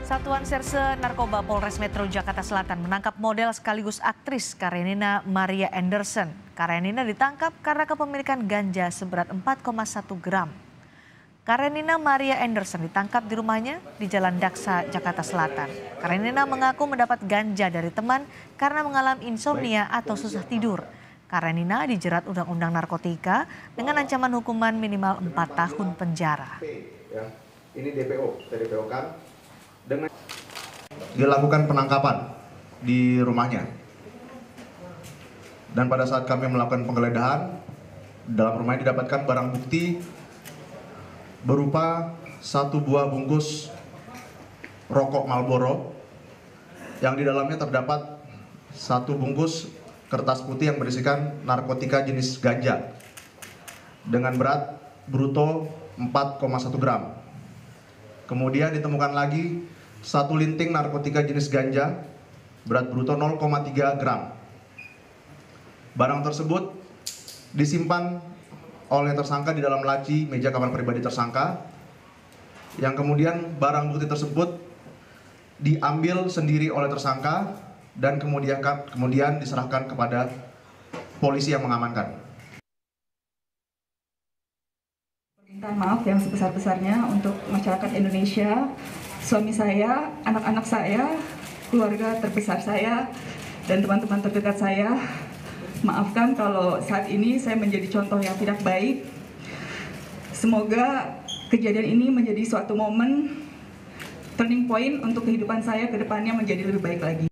Satuan Serse Narkoba Polres Metro Jakarta Selatan menangkap model sekaligus aktris Karenina Maria Anderson. Karenina ditangkap karena kepemilikan ganja seberat 4,1 gram. Karenina Maria Anderson ditangkap di rumahnya di Jalan Daksa, Jakarta Selatan. Karenina mengaku mendapat ganja dari teman karena mengalami insomnia atau susah tidur. Karenina dijerat Undang-Undang Narkotika dengan ancaman hukuman minimal 4 tahun penjara. Ini DPO, kita DPO kan. Dilakukan penangkapan di rumahnya. Dan pada saat kami melakukan penggeledahan, dalam rumah ini didapatkan barang bukti berupa 1 buah bungkus rokok Marlboro yang di dalamnya terdapat 1 bungkus kertas putih yang berisikan narkotika jenis ganja dengan berat bruto 4,1 gram. Kemudian ditemukan lagi 1 linting narkotika jenis ganja berat bruto 0,3 gram. Barang tersebut disimpan oleh tersangka di dalam laci meja kamar pribadi tersangka, yang kemudian barang bukti tersebut diambil sendiri oleh tersangka dan kemudian diserahkan kepada polisi yang mengamankan. Permintaan maaf yang sebesar-besarnya untuk masyarakat Indonesia, suami saya, anak-anak saya, keluarga terbesar saya, dan teman-teman terdekat saya. Maafkan kalau saat ini saya menjadi contoh yang tidak baik. Semoga kejadian ini menjadi suatu momen turning point untuk kehidupan saya ke depannya menjadi lebih baik lagi.